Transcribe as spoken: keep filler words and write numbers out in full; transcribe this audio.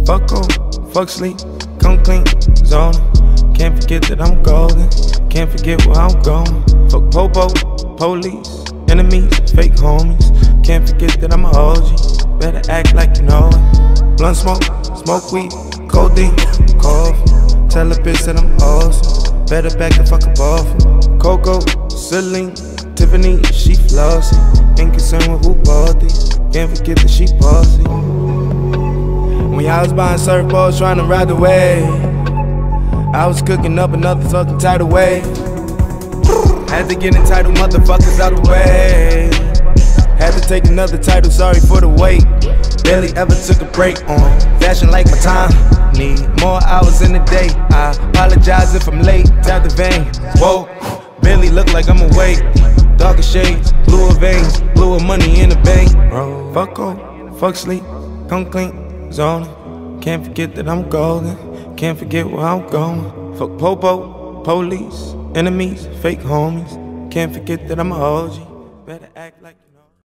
Fuck off, fuck sleep, come clean, zoning. Can't forget that I'm golden, can't forget where I'm going. Fuck popo, police, enemies, fake homies. Can't forget that I'm a O G, better act like you know it. Blunt smoke, smoke weed, codeine, coffee. Tell a bitch that I'm awesome, better back the fuck up off. Coco, Celine, Tiffany, she flossy. Ain't concerned with who bought these, can't forget that she bossy. When I was buying surfboards trying to ride the wave, I was cooking up another fucking tidal wave. Had to get entitled motherfuckers out the way. Had to take another title, sorry for the wait. Barely ever took a break on fashion like my time. Need more hours in the day. I apologize if I'm late. Tap the vein. Whoa, barely look like I'm awake. Darker shades, bluer veins, bluer money in the bank. Bro, fuck off, fuck sleep, come clean, zoning. Can't forget that I'm golden, can't forget where I'm going. Fuck popo, police, enemies, fake homies. Can't forget that I'm a O G.